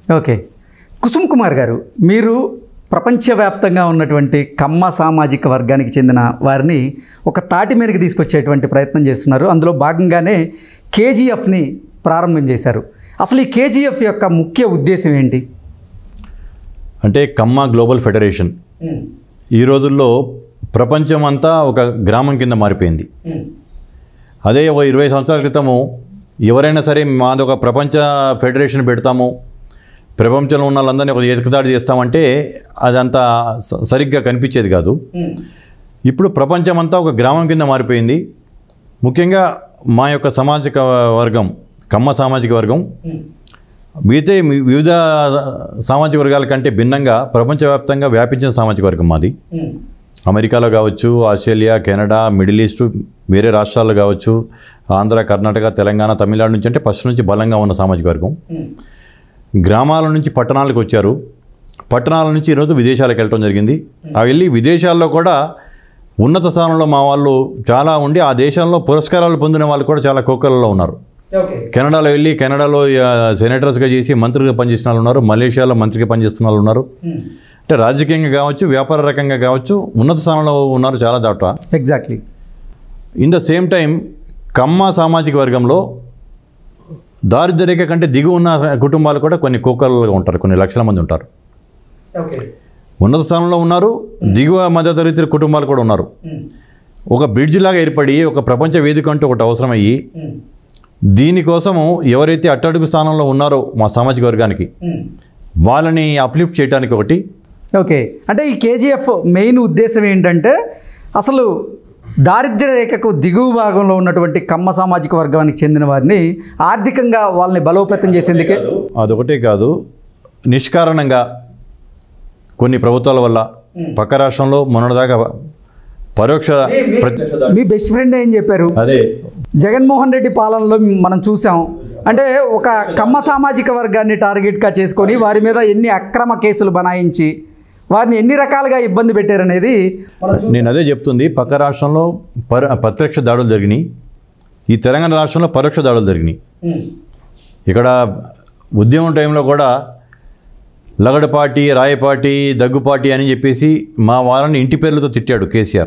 Okay. Kusum Kumar గారు, మీరు ప్రపంచవ్యాప్తంగా ఉన్నటువంటి కమ్మ సామాజిక వర్గానికి చెందిన వారిని ఒక తాటి మీదకి తీసుకొచ్చేటువంటి ప్రయత్నం చేస్తున్నారు. అందులో భాగంగానే కేజీఎఫ్ని ప్రారంభం చేశారు. అసలు ఈ కేజీఎఫ్ యొక్క ముఖ్య ఉద్దేశం ఏంటి? అంటే కమ్మ గ్లోబల్ ఫెడరేషన్ ఈ రోజుల్లో ప్రపంచం అంతా ఒక గ్రామం కింద మారిపోయింది. అదే ఒక 20 సంవత్సరాల క్రితము ఎవరైనా సరే మాది ఒక ప్రపంచ ఫెడరేషన్ పెడతాము, ప్రపంచంలో ఉన్న వాళ్ళందరినీ ఒక ఏకతాటి చేస్తామంటే అదంతా సరిగ్గా కనిపించేది కాదు. ఇప్పుడు ప్రపంచం అంతా ఒక గ్రామం కింద మారిపోయింది. ముఖ్యంగా మా యొక్క సామాజిక వర్గం, కమ్మ సామాజిక వర్గం వివిధ సామాజిక వర్గాల కంటే భిన్నంగా ప్రపంచవ్యాప్తంగా వ్యాపించిన సామాజిక వర్గం మాది. అమెరికాలో కావచ్చు, ఆస్ట్రేలియా, కెనడా, మిడిల్ ఈస్ట్, వేరే రాష్ట్రాల్లో కావచ్చు, ఆంధ్ర, కర్ణాటక, తెలంగాణ, తమిళనాడు నుంచి అంటే ఫస్ట్ నుంచి బలంగా ఉన్న సామాజిక వర్గం. గ్రామాల నుంచి పట్టణాలకు వచ్చారు. పట్టణాల నుంచి ఈరోజు విదేశాలకు వెళ్ళటం జరిగింది. ఆ వెళ్ళి విదేశాల్లో కూడా ఉన్నత స్థానంలో మా వాళ్ళు చాలా ఉండి ఆ దేశంలో పురస్కారాలు పొందిన వాళ్ళు కూడా చాలా కోకలలో ఉన్నారు. కెనడాలో వెళ్ళి కెనడాలో సెనేటర్స్గా చేసి మంత్రిగా పనిచేసిన వాళ్ళు ఉన్నారు. మలేషియాలో మంత్రిగా పనిచేస్తున్న వాళ్ళు ఉన్నారు. అంటే రాజకీయంగా కావచ్చు, వ్యాపార రకంగా కావచ్చు, ఉన్నత స్థానంలో ఉన్నారు చాలా దాట. Exactly. In the same time Kamma సామాజిక వర్గంలో దారిద్ర్య రేఖ కంటే దిగువ ఉన్న కుటుంబాలు కూడా కొన్ని కోకలుగా ఉంటారు, కొన్ని లక్షల మంది ఉంటారు. ఉన్నత స్థానంలో ఉన్నారు, దిగువ మధ్యతరగతి కుటుంబాలు కూడా ఉన్నారు. ఒక బ్రిడ్జ్ లాగా ఏర్పడి ఒక ప్రపంచ వేదిక అంటూ ఒకటి అవసరమయ్యి దీనికోసము ఎవరైతే అట్టడుగు స్థానంలో ఉన్నారో మా సామాజిక వర్గానికి వాళ్ళని అప్లిఫ్ట్ చేయడానికి ఒకటి. ఓకే. అంటే ఈ కేజీఎఫ్ మెయిన్ ఉద్దేశం ఏంటంటే అసలు దారిద్ర్య రేఖకు దిగువ భాగంలో ఉన్నటువంటి కమ్మ సామాజిక వర్గానికి చెందిన వారిని ఆర్థికంగా వాళ్ళని బలోపేతం చేసేందుకే. అదొకటే కాదు, నిష్కారణంగా కొన్ని ప్రభుత్వాల వల్ల పక్క రాష్ట్రంలో మొన్నటిదాకా పరోక్ష మీ బెస్ట్ ఫ్రెండ్ ఏం చెప్పారు, అదే జగన్మోహన్ రెడ్డి పాలనలో మనం చూసాం. అంటే ఒక కమ్మ సామాజిక వర్గాన్ని టార్గెట్గా చేసుకొని వారి మీద ఎన్ని అక్రమ కేసులు బనాయించి వారిని ఎన్ని రకాలుగా ఇబ్బంది పెట్టారనేది నేను అదే చెప్తుంది. పక్క రాష్ట్రంలో ప్రత్యక్ష దాడులు జరిగినాయి, ఈ తెలంగాణ రాష్ట్రంలో పరోక్ష దాడులు జరిగినాయి. ఇక్కడ ఉద్యమం టైంలో కూడా లగడపాటి, రాయపాటి, దగ్గుపాటి అని చెప్పేసి మా వాళ్ళని ఇంటి పేర్లతో తిట్టాడు కేసీఆర్.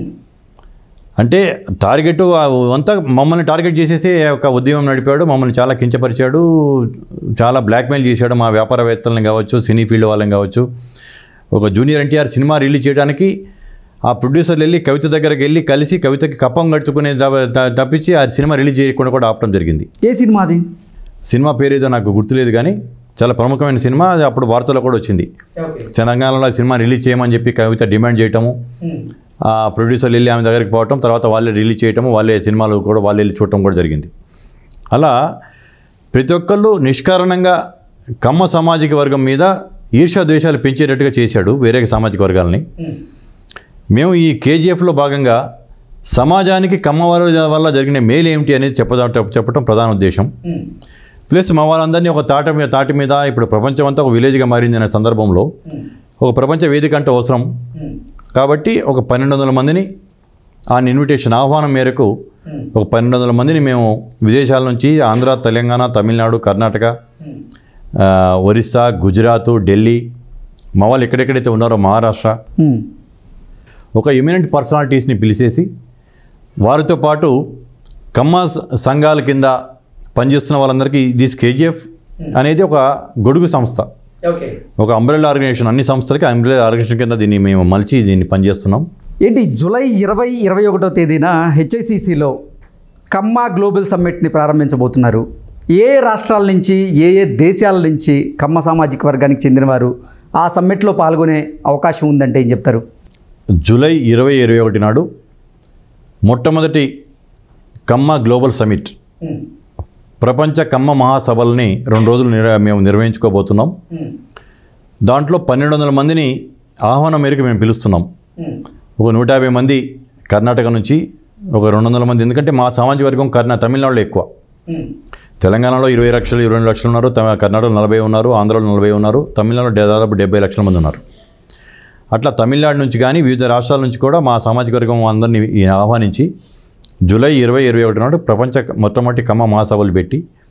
అంటే టార్గెట్ అంతా మమ్మల్ని టార్గెట్ చేసేసి ఒక ఉద్యమం నడిపాడు, మమ్మల్ని చాలా కించపరిచాడు, చాలా బ్లాక్మెయిల్ చేశాడు. మా వ్యాపారవేత్తలను కావచ్చు, సినీ ఫీల్డ్ వాళ్ళని కావచ్చు. ఒక జూనియర్ ఎన్టీఆర్ సినిమా రిలీజ్ చేయడానికి ఆ ప్రొడ్యూసర్లు వెళ్ళి కవిత దగ్గరికి వెళ్ళి కలిసి కవితకి కప్పం కట్టుకునే తప్పించి ఆ సినిమా రిలీజ్ చేయకుండా కూడా ఆపడం జరిగింది. ఏ సినిమా అది? సినిమా పేరు ఏదో నాకు గుర్తులేదు కానీ చాలా ప్రముఖమైన సినిమా, అది అప్పుడు వార్తలో కూడా వచ్చింది. తెలంగాణలో సినిమా రిలీజ్ చేయమని చెప్పి కవిత డిమాండ్ చేయటము, ఆ ప్రొడ్యూసర్లు వెళ్ళి ఆమె దగ్గరికి పోవటం, తర్వాత వాళ్ళే రిలీజ్ చేయటము, వాళ్ళే సినిమాలు కూడా వాళ్ళు వెళ్ళి చూడటం కూడా జరిగింది. అలా ప్రతి ఒక్కళ్ళు నిష్కారణంగా కమ్మ సామాజిక వర్గం మీద ఈర్ష్యా ద్వేషాలు పెంచేటట్టుగా చేశాడు వేరే సామాజిక వర్గాలని. మేము ఈ కేజీఎఫ్లో భాగంగా సమాజానికి కమ్మ వల్ల జరిగిన మేలు ఏమిటి అనేది చెప్పడం ప్రధాన ఉద్దేశం. ప్లస్ మా వాళ్ళందరినీ ఒక తాటి మీద ఇప్పుడు ప్రపంచం అంతా ఒక విలేజ్గా మారింది అనే సందర్భంలో ఒక ప్రపంచ వేదిక అంటే అవసరం కాబట్టి ఒక 1200 మందిని ఆ ఇన్విటేషన్ ఆహ్వానం మేరకు ఒక 1200 మందిని మేము విదేశాల నుంచి ఆంధ్ర, తెలంగాణ, తమిళనాడు, కర్ణాటక, ఒరిస్సా, గుజరాత్, ఢిల్లీ, మా వాళ్ళు ఎక్కడెక్కడైతే ఉన్నారో మహారాష్ట్ర, ఒక ఎమినెంట్ పర్సనాలిటీస్ని పిలిచేసి వారితో పాటు కమ్మ సంఘాల కింద పనిచేస్తున్న వాళ్ళందరికీ దిస్ కేజీఎఫ్ అనేది ఒక గొడుగు సంస్థ, ఒక అంబ్రెల్లా ఆర్గనైజేషన్, అన్ని సంస్థలకి అంబ్రెల్లా ఆర్గనైజేషన్ కింద దీన్ని మేము మలిచి దీన్ని పనిచేస్తున్నాం. ఏంటి జూలై 20-21వ తేదీన హెచ్ఐసిసిలో కమ్మ గ్లోబల్ సమ్మిట్ని ప్రారంభించబోతున్నారు. ఏ రాష్ట్రాల నుంచి, ఏ దేశాల నుంచి కమ్మ సామాజిక వర్గానికి చెందినవారు ఆ సమ్మిట్లో పాల్గొనే అవకాశం ఉందంటే ఏం చెప్తారు? జూలై 20-21 నాడు మొట్టమొదటి కమ్మ గ్లోబల్ సమ్మిట్, ప్రపంచ కమ్మ మహాసభల్ని 2 రోజులు మేము నిర్వహించుకోబోతున్నాం. దాంట్లో 1200 మందిని ఆహ్వానం మేరకు మేము పిలుస్తున్నాం. ఒక 150 మంది కర్ణాటక నుంచి, ఒక 200 మంది, ఎందుకంటే మా సామాజిక వర్గం తమిళనాడులో ఎక్కువ. తెలంగాణలో 20 లక్షలు 22 లక్షలు ఉన్నారు, కర్ణాటకలో 40 ఉన్నారు, ఆంధ్రలో 40 ఉన్నారు, తమిళనాడులో దాదాపు 70 లక్షల మంది ఉన్నారు. అట్లా తమిళనాడు నుంచి కానీ వివిధ రాష్ట్రాల నుంచి కూడా మా సామాజిక వర్గం అందరినీ ఆహ్వానించి జూలై 20-21 నాడు ప్రపంచ మొట్టమొదటి కమ్మ మహాసభలు పెట్టి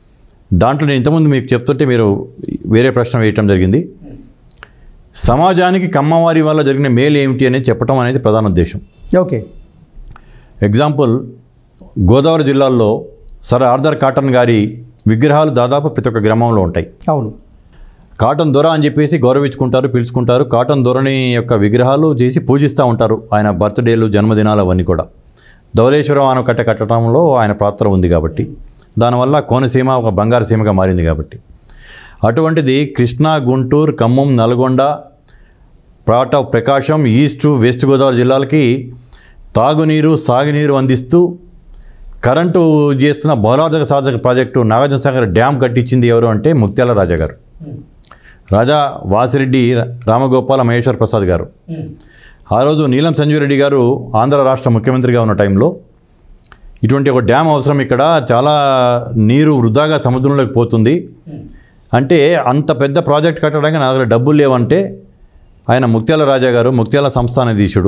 దాంట్లో నేను ఇంతకుముందు మీకు చెప్తుంటే మీరు వేరే ప్రశ్న వేయటం జరిగింది. సమాజానికి కమ్మవారి వల్ల జరిగిన మేలు ఏమిటి అనేది చెప్పడం అనేది ప్రధాన ఉద్దేశం. ఓకే. ఎగ్జాంపుల్, గోదావరి జిల్లాల్లో సర్ ఆర్థర్ కాటన్ గారి విగ్రహాలు దాదాపు ప్రతి ఒక్క గ్రామంలో ఉంటాయి. అవును. కాటన్ దొర అని చెప్పేసి గౌరవించుకుంటారు, పిలుచుకుంటారు. కాటన్ దొరని యొక్క విగ్రహాలు చేసి పూజిస్తూ ఉంటారు. ఆయన బర్త్డేలు, జన్మదినాలు అవన్నీ కూడా ధవళేశ్వరం ఆనకట్ట కట్టడంలో ఆయన పాత్ర ఉంది కాబట్టి, దానివల్ల కోనసీమ ఒక బంగారు సీమగా మారింది కాబట్టి. అటువంటిది Krishna, Guntur, Khammam, Nalgonda, part of Prakasam, east, west Godavari జిల్లాలకి తాగునీరు, సాగునీరు అందిస్తూ కరెంటు చేస్తున్న బహుళార్థక సాధక ప్రాజెక్టు నాగార్జునసాగర్ డ్యామ్ కట్టించింది ఎవరు అంటే ముత్యాల రాజా గారు. రాజా వాసిరెడ్డి రామగోపాల మహేశ్వర ప్రసాద్ గారు. ఆ రోజు నీలం సంజీవ్ రెడ్డి గారు ఆంధ్ర రాష్ట్ర ముఖ్యమంత్రిగా ఉన్న టైంలో ఇటువంటి ఒక డ్యామ్ అవసరం, ఇక్కడ చాలా నీరు వృధాగా సముద్రంలోకి పోతుంది అంటే, అంత పెద్ద ప్రాజెక్ట్ కట్టడానికి నా దగ్గర డబ్బులు లేవంటే ఆయన ముత్యాల రాజా గారు, ముత్యాల సంస్థానాధీశుడు,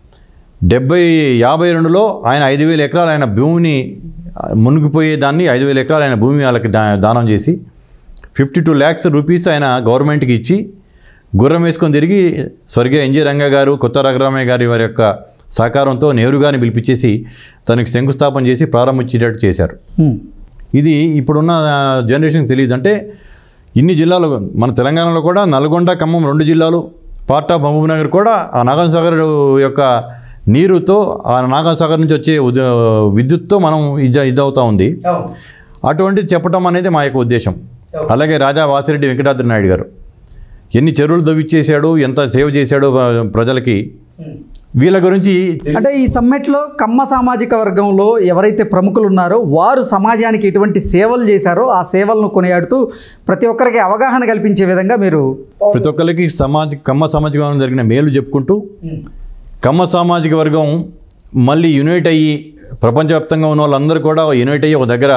52లో ఆయన 5,000 ఎకరాలు ఆయన భూమిని మునిగిపోయేదాన్ని 5,000 ఎకరాలు ఆయన భూమి వాళ్ళకి దానం చేసి 52 lakhs రూపీస్ ఆయన గవర్నమెంట్కి ఇచ్చి గుర్రం వేసుకొని తిరిగి స్వర్గీయ ఎన్జి రంగా గారు, కొత్త రఘురామయ్య గారి వారి యొక్క సహకారంతో నెహ్రూ గారిని పిలిపించేసి తనకి శంకుస్థాపన చేసి ప్రారంభించేటట్టు చేశారు. ఇది ఇప్పుడున్న జనరేషన్కి తెలియదు. అంటే ఇన్ని జిల్లాలు, మన తెలంగాణలో కూడా నల్గొండ, ఖమ్మం 2 జిల్లాలు, పార్ట్ ఆఫ్ మహబూబ్నగర్ కూడా ఆ నాగార్జునసాగర్ యొక్క నీరుతో, ఆ నాగార్జునసాగర్ నుంచి వచ్చే విద్యుత్తో మనం ఇదవుతూ ఉంది. అటువంటిది చెప్పడం అనేది మా యొక్క ఉద్దేశం. అలాగే రాజా వాసిరెడ్డి వెంకటాద్రి నాయుడు గారు ఎన్ని చెరువులు దవ్విచ్చేశాడు, ఎంత సేవ చేశాడు ప్రజలకి, వీళ్ళ గురించి. అంటే ఈ సమ్మిట్లో కమ్మ సామాజిక వర్గంలో ఎవరైతే ప్రముఖులు ఉన్నారో వారు సమాజానికి ఎటువంటి సేవలు చేశారో ఆ సేవలను కొనియాడుతూ ప్రతి ఒక్కరికి అవగాహన కల్పించే విధంగా మీరు ప్రతి ఒక్కరికి కమ్మ సామాజిక వర్గం జరిగిన మేలు చెప్పుకుంటూ, కమ్మ సామాజిక వర్గం మళ్ళీ యునైట్ అయ్యి ప్రపంచవ్యాప్తంగా ఉన్న వాళ్ళందరూ కూడా యునైట్ అయ్యి ఒక దగ్గర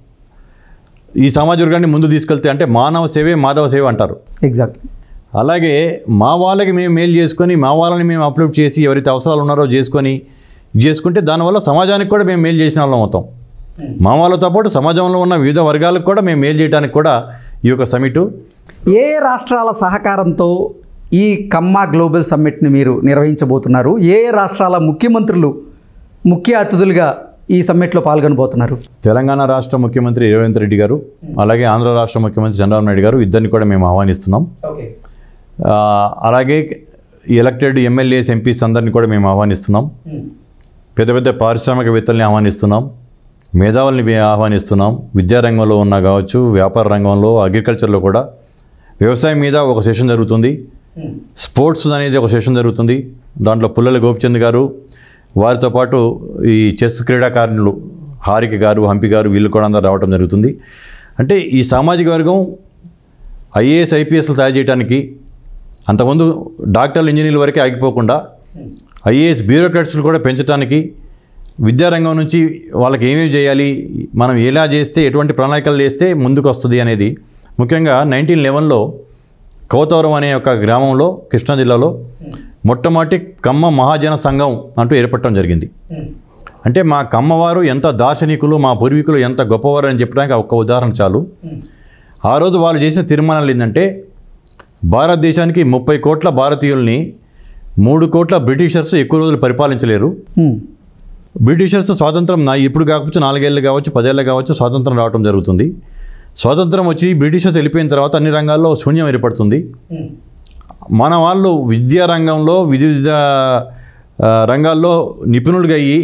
ఈ సామాజిక వర్గాన్ని ముందు తీసుకెళ్తే, అంటే మానవ సేవే మాధవ సేవ అంటారు. ఎగ్జాక్ట్లీ. అలాగే మా వాళ్ళకి మేము మేలు చేసుకొని, మా వాళ్ళని మేము అప్లోడ్ చేసి ఎవరైతే అవసరాలు ఉన్నారో చేసుకుంటే దానివల్ల సమాజానికి కూడా మేము మేలు చేసిన వాళ్ళం అవుతాం. మా వాళ్ళతో పాటు సమాజంలో ఉన్న వివిధ వర్గాలకు కూడా మేము మేలు చేయడానికి కూడా ఈ యొక్క సమిటు. ఏ రాష్ట్రాల సహకారంతో ఈ కమ్మ గ్లోబల్ సమ్మిట్ని మీరు నిర్వహించబోతున్నారు? ఏ రాష్ట్రాల ముఖ్యమంత్రులు ముఖ్య అతిథులుగా ఈ సమ్మిట్లో పాల్గొనబోతున్నారు? తెలంగాణ రాష్ట్ర ముఖ్యమంత్రి రేవంత్ రెడ్డి గారు, అలాగే ఆంధ్ర రాష్ట్ర ముఖ్యమంత్రి చంద్రబాబు నాయుడు గారు, ఇద్దరిని కూడా మేము ఆహ్వానిస్తున్నాం. అలాగే ఎలక్టెడ్ ఎమ్మెల్యేస్, ఎంపీస్ అందరినీ కూడా మేము ఆహ్వానిస్తున్నాం. పెద్ద పెద్ద పారిశ్రామికవేత్తల్ని ఆహ్వానిస్తున్నాం, మేధావుల్ని ఆహ్వానిస్తున్నాం. విద్యారంగంలో ఉన్న కావచ్చు, వ్యాపార రంగంలో, అగ్రికల్చర్లో కూడా. వ్యవసాయం మీద ఒక సెషన్ జరుగుతుంది, స్పోర్ట్స్ అనేది ఒక సెషన్ జరుగుతుంది. దాంట్లో పుల్లల గోపిచంద్ గారు, వారితో పాటు ఈ చెస్ క్రీడాకారులు హారిక గారు, హంపి గారు, వీళ్ళు కూడా అందరూ రావడం జరుగుతుంది. అంటే ఈ సామాజిక వర్గం ఐఏఎస్, ఐపీఎస్లు తయారు చేయడానికి, అంతకుముందు డాక్టర్లు, ఇంజనీర్ల వరకే ఆగిపోకుండా ఐఏఎస్ బ్యూరోక్రాట్స్లు కూడా పెంచడానికి, విద్యారంగం నుంచి వాళ్ళకి ఏమేమి చేయాలి, మనం ఎలా చేస్తే, ఎటువంటి ప్రణాళికలు చేస్తే ముందుకు వస్తుంది అనేది. ముఖ్యంగా 1911లో కౌతవరం అనే ఒక గ్రామంలో, కృష్ణా జిల్లాలో మొట్టమొదటి కమ్మ మహాజన సంఘం అంటూ ఏర్పడటం జరిగింది. అంటే మా కమ్మవారు ఎంత దార్శనికులు, మా పూర్వీకులు ఎంత గొప్పవారు అని చెప్పడానికి ఒక్క ఉదాహరణ చాలు. ఆ రోజు వాళ్ళు చేసిన తీర్మానాలు ఏంటంటే, భారతదేశానికి 30 కోట్ల భారతీయుల్ని 3 కోట్ల బ్రిటిషర్స్ ఎక్కువ రోజులు పరిపాలించలేరు. బ్రిటిషర్స్ స్వాతంత్రం ఇప్పుడు కాకపోతే 4 ఏళ్ళు కావచ్చు, 10 ఏళ్ళు కావచ్చు, స్వాతంత్రం రావడం జరుగుతుంది. స్వాతంత్రం వచ్చి బ్రిటిషర్స్ వెళ్ళిపోయిన తర్వాత అన్ని రంగాల్లో శూన్యం ఏర్పడుతుంది. మన వాళ్ళు విద్యా రంగంలో, వివిధ రంగాల్లో నిపుణులుగా అయ్యి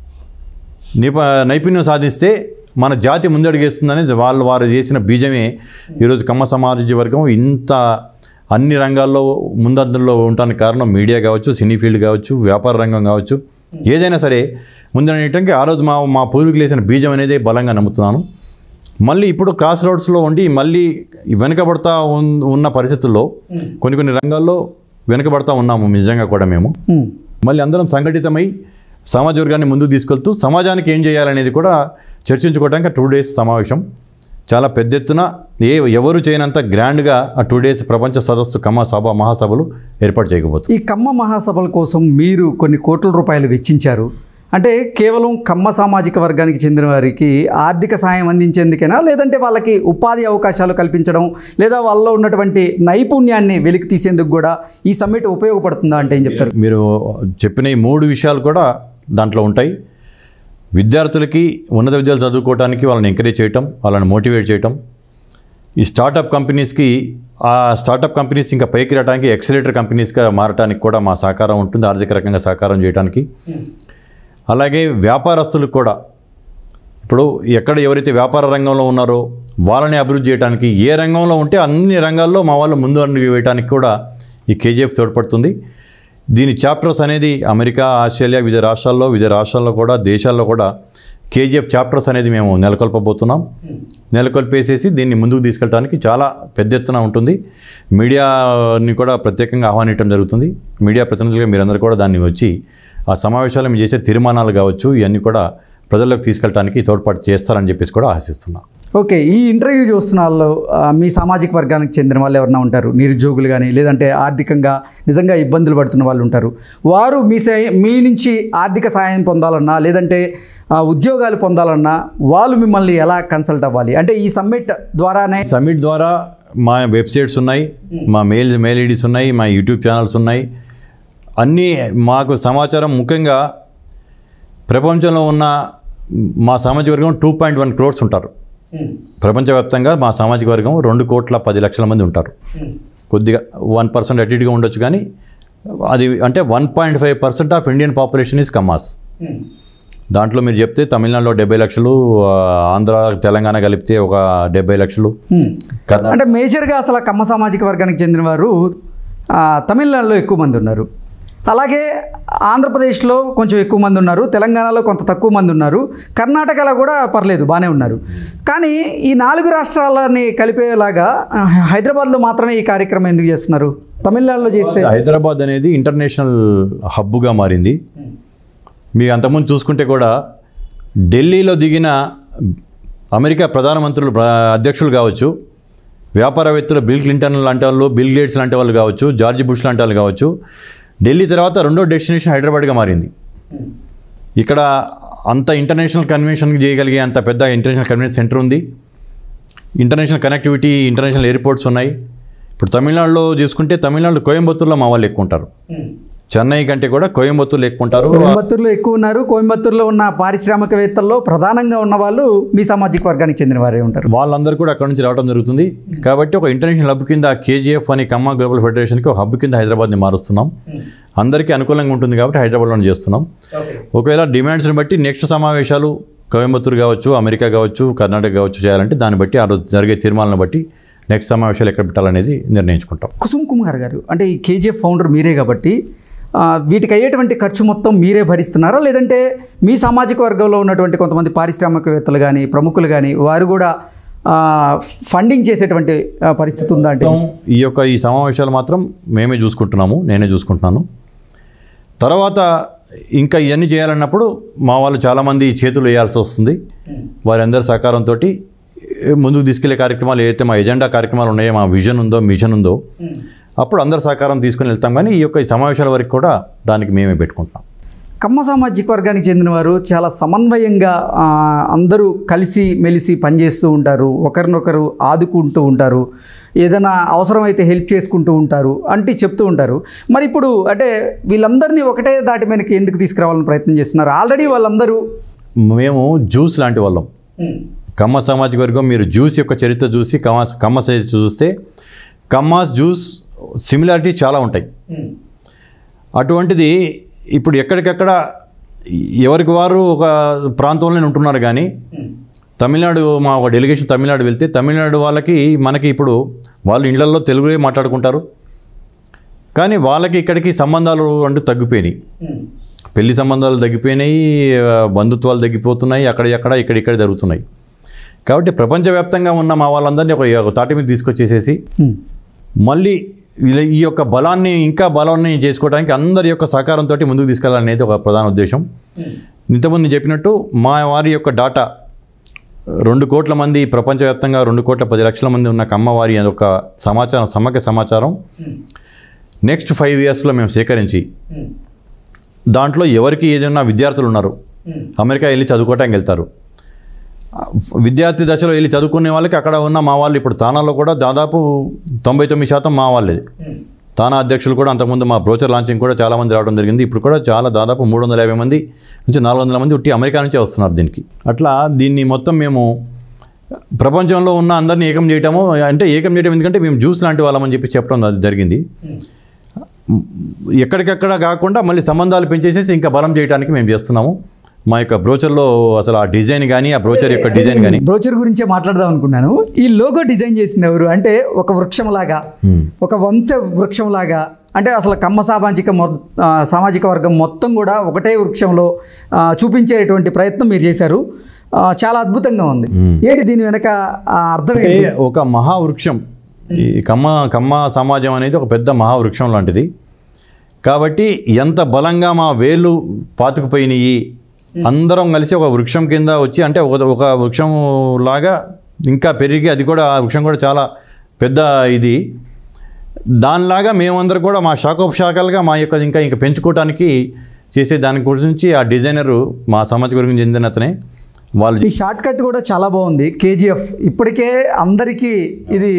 నైపుణ్యం సాధిస్తే మన జాతి ముందడుగేస్తుందని వారు చేసిన బీజమే ఈరోజు కమ్మ సమాజ వర్గం ఇంత అన్ని రంగాల్లో ముందంజలో ఉండడానికి కారణం. మీడియా కావచ్చు, సినీ ఫీల్డ్ కావచ్చు, వ్యాపార రంగం కావచ్చు, ఏదైనా సరే ముందడటానికి ఆ రోజు మా పూర్వీకులు వేసిన బీజం అనేది బలంగా నమ్ముతున్నాను. మళ్ళీ ఇప్పుడు క్రాస్ రోడ్స్లో ఉండి మళ్ళీ వెనుకబడతా ఉన్న పరిస్థితుల్లో కొన్ని రంగాల్లో వెనుకబడతా ఉన్నాము నిజంగా కూడా మేము. మళ్ళీ అందరం సంఘటితమై సమాజ వర్గాన్ని ముందుకు తీసుకెళ్తూ సమాజానికి ఏం చేయాలనేది కూడా చర్చించుకోవడానికి 2 days సమావేశం చాలా పెద్ద ఎత్తున ఎవరు చేయనంత గ్రాండ్గా ఆ 2 days ప్రపంచ సదస్సు కమ్మ మహాసభలు ఏర్పాటు చేయకపోతుంది. ఈ కమ్మ మహాసభల కోసం మీరు కొన్ని కోట్ల రూపాయలు వెచ్చించారు. అంటే కేవలం కమ్మ సామాజిక వర్గానికి చెందిన వారికి ఆర్థిక సాయం అందించేందుకేనా, లేదంటే వాళ్ళకి ఉపాధి అవకాశాలు కల్పించడం లేదా వాళ్ళలో ఉన్నటువంటి నైపుణ్యాన్ని వెలికి తీసేందుకు కూడా ఈ సమ్మిట్ ఉపయోగపడుతుందా అంటే ఏం చెప్తారు? మీరు చెప్పిన ఈ 3 విషయాలు కూడా దాంట్లో ఉంటాయి. విద్యార్థులకి ఉన్నత విద్యలు చదువుకోవడానికి వాళ్ళని ఎంకరేజ్ చేయటం, వాళ్ళని మోటివేట్ చేయటం, ఈ స్టార్టప్ కంపెనీస్కి ఆ స్టార్టప్ కంపెనీస్ ఇంకా పైకి రావడానికి ఎక్సలేటర్ కంపెనీస్గా మారడానికి కూడా మా సహకారం ఉంటుంది, ఆర్థిక రకంగా సహకారం చేయడానికి. అలాగే వ్యాపారస్తులకు కూడా ఇప్పుడు ఎక్కడ ఎవరైతే వ్యాపార రంగంలో ఉన్నారో వాళ్ళని అభివృద్ధి చేయడానికి, ఏ రంగంలో ఉంటే అన్ని రంగాల్లో మా వాళ్ళు ముందు అడుగు వేయడానికి కూడా ఈ కేజీఎఫ్ తోడ్పడుతుంది. దీని చాప్టర్స్ అనేది అమెరికా, ఆస్ట్రేలియా, వివిధ రాష్ట్రాల్లో కూడా దేశాల్లో కూడా కేజీఎఫ్ చాప్టర్స్ అనేది మేము నెలకొల్పబోతున్నాం. నెలకొల్పేసేసి దీన్ని ముందుకు తీసుకెళ్ళడానికి చాలా పెద్ద ఎత్తున ఉంటుంది. మీడియాని కూడా ప్రత్యేకంగా ఆహ్వానించడం జరుగుతుంది. మీడియా ప్రతినిధులుగా మీరందరూ కూడా దాన్ని వచ్చి ఆ సమావేశాలు మేము చేసే తీర్మానాలు కావచ్చు ఇవన్నీ కూడా ప్రజల్లోకి తీసుకెళ్ళడానికి తోడ్పాటు చేస్తారని చెప్పేసి కూడా ఆశిస్తున్నాం. ఓకే, ఈ ఇంటర్వ్యూ చూస్తున్న వాళ్ళు మీ సామాజిక వర్గానికి చెందిన వాళ్ళు ఎవరైనా ఉంటారు, నిరుద్యోగులు కానీ లేదంటే ఆర్థికంగా నిజంగా ఇబ్బందులు పడుతున్న వాళ్ళు ఉంటారు. వారు మీ నుంచి ఆర్థిక సహాయం పొందాలన్నా లేదంటే ఉద్యోగాలు పొందాలన్నా వాళ్ళు మిమ్మల్ని ఎలా కన్సల్ట్ అవ్వాలి? అంటే ఈ సమ్మిట్ ద్వారా మా వెబ్సైట్స్ ఉన్నాయి, మా మెయిల్ ఐడీస్ ఉన్నాయి, మా యూట్యూబ్ ఛానల్స్ ఉన్నాయి. అన్నీ మాకు సమాచారం ముఖ్యంగా ప్రపంచంలో ఉన్న మా సామాజిక వర్గం 2.1 crores ఉంటారు. ప్రపంచవ్యాప్తంగా మా సామాజిక వర్గం 2,10,00,000 మంది ఉంటారు. కొద్దిగా 1% అటు ఇటుగా ఉండొచ్చు, కానీ అది అంటే 1.5% of Indian population is Kammas. దాంట్లో మీరు చెప్తే తమిళనాడులో 70 లక్షలు, ఆంధ్ర తెలంగాణ కలిపితే ఒక 70 లక్షలు. అంటే మేజర్గా అసలు కమ్మ సామాజిక వర్గానికి చెందిన వారు తమిళనాడులో ఎక్కువ మంది ఉన్నారు, అలాగే ఆంధ్రప్రదేశ్లో కొంచెం ఎక్కువ మంది ఉన్నారు, తెలంగాణలో కొంత తక్కువ మంది ఉన్నారు, కర్ణాటకలో కూడా పర్లేదు బాగానే ఉన్నారు. కానీ ఈ 4 రాష్ట్రాలని కలిపేలాగా హైదరాబాద్లో మాత్రమే ఈ కార్యక్రమం ఎందుకు చేస్తున్నారు? తమిళనాడులో చేస్తే హైదరాబాద్ అనేది ఇంటర్నేషనల్ హబ్గా మారింది. మీరు అంతకుముందు చూసుకుంటే కూడా ఢిల్లీలో దిగిన అమెరికా ప్రధానమంత్రులు అధ్యక్షులు కావచ్చు, వ్యాపారవేత్తలు బిల్ క్లింటన్ లాంటి వాళ్ళు, బిల్ గేట్స్ లాంటి వాళ్ళు కావచ్చు, జార్జ్ బుష్ లాంటి వాళ్ళు కావచ్చు, ఢిల్లీ తర్వాత 2వ డెస్టినేషన్ హైదరాబాద్గా మారింది. ఇక్కడ అంత ఇంటర్నేషనల్ కన్వెన్షన్ చేయగలిగే అంత పెద్ద ఇంటర్నేషనల్ కన్వెన్షన్ సెంటర్ ఉంది, ఇంటర్నేషనల్ కనెక్టివిటీ, ఇంటర్నేషనల్ ఎయిర్పోర్ట్స్ ఉన్నాయి. ఇప్పుడు తమిళనాడులో చూసుకుంటే తమిళనాడు కోయంబత్తూరులో మా వాళ్ళు ఎక్కువ ఉంటారు, చెన్నై కంటే కూడా కోయంబత్తూరులో ఎక్కువ ఉంటారు. కోయంబత్తూరులో ఎక్కువ ఉన్నారు. కోయంబత్తూరులో ఉన్న పారిశ్రామికవేత్తల్లో ప్రధానంగా ఉన్న వాళ్ళు మీ సామాజిక వర్గానికి చెందిన వారే ఉంటారు. వాళ్ళందరూ కూడా అక్కడ నుంచి రావడం జరుగుతుంది. కాబట్టి ఒక ఇంటర్నేషనల్ హబ్ కింద కేజీఎఫ్ అని కమ్మ గ్లోబల్ ఫెడరేషన్కి ఒక హబ్ కింద హైదరాబాద్ని మారుస్తున్నాం. అందరికీ అనుకూలంగా ఉంటుంది కాబట్టి హైదరాబాద్లోనే చేస్తున్నాం. ఒకవేళ డిమాండ్స్ని బట్టి నెక్స్ట్ సమావేశాలు కోయంబత్తూరు కావచ్చు, అమెరికా కావచ్చు, కర్ణాటక కావచ్చు చేయాలంటే దాన్ని బట్టి ఆ రోజు జరిగే తీర్మానాలను బట్టి నెక్స్ట్ సమావేశాలు ఎక్కడ పెట్టాలనేది నిర్ణయించుకుంటాం. కుసుమ్ కుమార్ గారు, అంటే ఈ కేజీఎఫ్ ఫౌండర్ మీరే కాబట్టి వీటికి అయ్యేటువంటి ఖర్చు మొత్తం మీరే భరిస్తున్నారా, లేదంటే మీ సామాజిక వర్గంలో ఉన్నటువంటి కొంతమంది పారిశ్రామికవేత్తలు కానీ ప్రముఖులు కానీ వారు కూడా ఫండింగ్ చేసేటువంటి పరిస్థితి ఉందా? అంటే ఈ సమావేశాలు మాత్రం మేమే చూసుకుంటున్నాము, నేనే చూసుకుంటున్నాను. తర్వాత ఇంకా ఇవన్నీ చేయాలన్నప్పుడు మా వాళ్ళు చాలామంది చేతులు వేయాల్సి వస్తుంది. వారందరి సహకారంతో ముందుకు తీసుకెళ్లే కార్యక్రమాలు ఏదైతే మా ఎజెండా కార్యక్రమాలు ఉన్నాయో, మా విజన్ ఉందో, మిషన్ ఉందో, అప్పుడు అందరి సహకారం తీసుకుని వెళ్తాం. కానీ ఈ సమావేశాల వరకు కూడా దానికి మేమే పెట్టుకుంటాం. కమ్మ సామాజిక వర్గానికి చెందిన వారు చాలా సమన్వయంగా అందరూ కలిసి మెలిసి పనిచేస్తూ ఉంటారు, ఒకరినొకరు ఆదుకుంటూ ఉంటారు, ఏదైనా అవసరమైతే హెల్ప్ చేసుకుంటూ ఉంటారు అంటే చెప్తూ ఉంటారు. మరి ఇప్పుడు అంటే వీళ్ళందరినీ ఒకటే దాటి మీదకి ఎందుకు తీసుకురావాలని ప్రయత్నం చేస్తున్నారు? ఆల్రెడీ వాళ్ళందరూ మేము జ్యూస్ లాంటి వాళ్ళం. కమ్మ సామాజిక వర్గం మీరు జ్యూస్ యొక్క చరిత్ర చూసి కమ్మ చరిత్ర చూస్తే కమ్మాస్ జ్యూస్ సిమిలారిటీ చాలా ఉంటాయి. అటువంటిది ఇప్పుడు ఎక్కడికక్కడ ఎవరికి వారు ఒక ప్రాంతంలోనే ఉంటున్నారు. కానీ తమిళనాడు మా ఒక డెలిగేషన్ తమిళనాడు వెళ్తే తమిళనాడు వాళ్ళకి మనకి ఇప్పుడు వాళ్ళు ఇళ్లలో తెలుగులో మాట్లాడుకుంటారు. కానీ వాళ్ళకి ఇక్కడికి సంబంధాలు అంటూ తగ్గిపోయినాయి, పెళ్లి సంబంధాలు తగ్గిపోయినాయి, బంధుత్వాలు తగ్గిపోతున్నాయి, అక్కడ ఇక్కడ జరుగుతున్నాయి. కాబట్టి ప్రపంచవ్యాప్తంగా ఉన్న మా వాళ్ళందరినీ ఒక తాటి మీద తీసుకొచ్చేసేసి మళ్ళీ ఈ యొక్క బలాన్ని ఇంకా బలాన్ని చేసుకోవడానికి అందరి యొక్క సహకారంతో ముందుకు తీసుకెళ్లాలనేది ఒక ప్రధాన ఉద్దేశం. ఇంతకుముందు నేను చెప్పినట్టు మా వారి యొక్క డాటా 2 కోట్ల మంది, ప్రపంచవ్యాప్తంగా 2,10,00,000 మంది ఉన్న కమ్మవారి ఒక సమాచారం, సమగ్ర సమాచారం నెక్స్ట్ 5 yearsలో మేము సేకరించి దాంట్లో ఎవరికి ఏదైనా విద్యార్థులు ఉన్నారు, అమెరికా వెళ్ళి చదువుకోవటానికి వెళ్తారు. విద్యార్థి దశలో వెళ్ళి చదువుకునే వాళ్ళకి అక్కడ ఉన్న మా వాళ్ళు ఇప్పుడు తానాలో కూడా దాదాపు 99% మా వాళ్ళే. తానా అధ్యక్షులు కూడా అంతకుముందు మా బ్రోచర్ లాంచింగ్ కూడా చాలామంది రావడం జరిగింది. ఇప్పుడు కూడా చాలా దాదాపు 350 మంది నుంచి 400 మంది ఉట్టి అమెరికా నుంచే వస్తున్నారు దీనికి. అట్లా దీన్ని మొత్తం మేము ప్రపంచంలో ఉన్న అందరినీ ఏకం చేయటము, అంటే ఏకం చేయడం ఎందుకంటే మేము జ్యూస్ లాంటి వాళ్ళమని చెప్పి చెప్పడం అది జరిగింది. ఎక్కడికక్కడ కాకుండా మళ్ళీ సంబంధాలు పెంచేసేసి ఇంకా బలం చేయడానికి మేము చేస్తున్నాము. మా యొక్క బ్రోచర్లో అసలు ఆ డిజైన్ కానీ, ఆ బ్రోచర్ యొక్క డిజైన్ కానీ, బ్రోచర్ గురించే మాట్లాడదాం అనుకున్నాను. ఈ లోగో డిజైన్ చేసింది ఎవరు? అంటే ఒక వృక్షంలాగా, ఒక వంశ వృక్షంలాగా, అంటే అసలు కమ్మ సామాజిక వర్గం మొత్తం కూడా ఒకటే వృక్షంలో చూపించేటువంటి ప్రయత్నం మీరు చేశారు. చాలా అద్భుతంగా ఉంది. ఏంటి దీని వెనక అర్థం? ఒక మహావృక్షం. ఈ కమ్మ సమాజం అనేది ఒక పెద్ద మహావృక్షం లాంటిది. కాబట్టి ఎంత బలంగా మా వేళ్ళు పాతుకుపోయినాయి, అందరం కలిసి ఒక వృక్షం కింద వచ్చి, అంటే ఒక వృక్షం లాగా ఇంకా పెరిగి, అది కూడా ఆ వృక్షం కూడా చాలా పెద్ద ఇది, దానిలాగా మేమందరం కూడా మా శాఖోపశాఖలుగా మా యొక్క ఇంకా పెంచుకోవడానికి చేసే దాని గురించి ఆ డిజైనరు మా సామాజిక వర్గం చెందిన అతనే. వాళ్ళు ఈ షార్ట్ కట్ కూడా చాలా బాగుంది. కేజీఎఫ్ ఇప్పటికే అందరికీ ఇది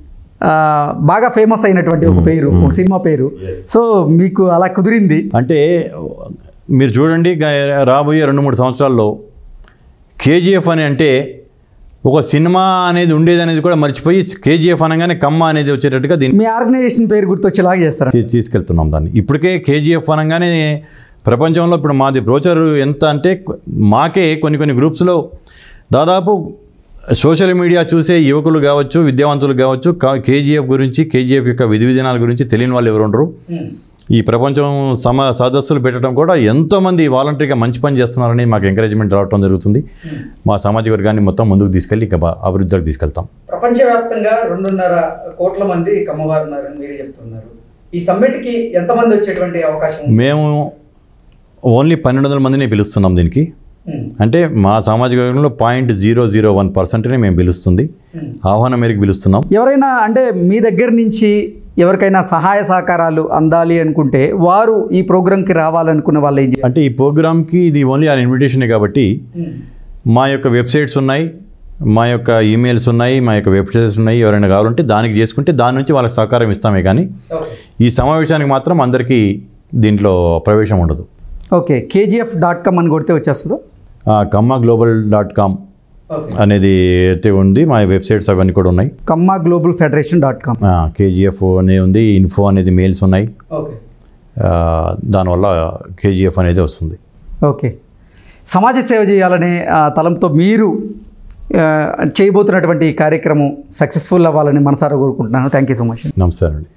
బాగా ఫేమస్ అయినటువంటి ఒక పేరు, ఒక సినిమా పేరు. సో మీకు అలా కుదిరింది అంటే మీరు చూడండి, రాబోయే 2-3 సంవత్సరాల్లో కేజీఎఫ్ అని అంటే ఒక సినిమా అనేది ఉండేది అనేది కూడా మర్చిపోయి కేజీఎఫ్ అనగానే కమ్మ అనేది వచ్చేటట్టుగా దీన్ని మీ ఆర్గనైజేషన్ పేరు గుర్తొచ్చేలాగా చేస్తారు, తీసుకెళ్తున్నాం దాన్ని. ఇప్పటికే కేజీఎఫ్ అనగానే ప్రపంచంలో ఇప్పుడు మాది బ్రోచర్ ఎంత అంటే మాకే కొన్ని గ్రూప్స్లో దాదాపు సోషల్ మీడియా చూసే యువకులు కావచ్చు, విద్యావంతులు కావచ్చు, కేజీఎఫ్ గురించి, కేజీఎఫ్ యొక్క విధి విధానాల గురించి తెలియని వాళ్ళు ఎవరు ఉండరు. ఈ ప్రపంచం సదస్సులు పెట్టడం కూడా ఎంతోమంది వాలంటరీగా మంచి పని చేస్తున్నారని మాకు ఎంకరేజ్మెంట్ రావడం జరుగుతుంది. మా సామాజిక వర్గాన్ని మొత్తం ముందుకు తీసుకెళ్ళి ఇంకా అభివృద్ధికి తీసుకెళ్తాం. ప్రపంచవ్యాప్తంగా 2.5 కోట్ల మంది కమ్మవారు ఉన్నారని మీరు చెప్తున్నారు. ఈ సమ్మిట్కి ఎంతమంది వచ్చేటువంటి అవకాశం? మేము ఓన్లీ 1200 మందిని పిలుస్తున్నాం దీనికి. అంటే మా సామాజిక వర్గంలో 0.001% మేము పిలుస్తుంది, ఆహ్వానం మేరకు పిలుస్తున్నాం. ఎవరైనా అంటే మీ దగ్గర నుంచి ఎవరికైనా సహాయ సహకారాలు అందాలి అనుకుంటే వారు ఈ ప్రోగ్రామ్కి రావాలనుకున్న వాళ్ళు ఏం చేయాలి? అంటే ఈ ప్రోగ్రామ్కి ఇది ఓన్లీ ఆ ఇన్విటేషనే కాబట్టి మా యొక్క వెబ్సైట్స్ ఉన్నాయి, మా యొక్క ఈమెయిల్స్ ఉన్నాయి, మా యొక్క వెబ్సైట్స్ ఉన్నాయి. ఎవరైనా కావాలంటే దానికి చేసుకుంటే దాని నుంచి వాళ్ళకి సహకారం ఇస్తామే కానీ ఈ సమావేశానికి మాత్రం అందరికీ దీంట్లో ప్రవేశం ఉండదు. ఓకే, kgf.com అని కొడితే వచ్చేస్తుందా? kammaglobal.com అనేది అయితే ఉంది. మా వెబ్సైట్స్ అవన్నీ కూడా ఉన్నాయి. kammaglobalfederation.com KGF అనే ఉంది, ఇన్ఫో అనేది మెయిల్స్ ఉన్నాయి. దానివల్ల KGF అనేది వస్తుంది. ఓకే, సమాజ సేవ చేయాలనే తలంతో మీరు చేయబోతున్నటువంటి ఈ కార్యక్రమం సక్సెస్ఫుల్ అవ్వాలని మనసారా కోరుకుంటున్నాను. Thank you so much. నమస్కారం అండి.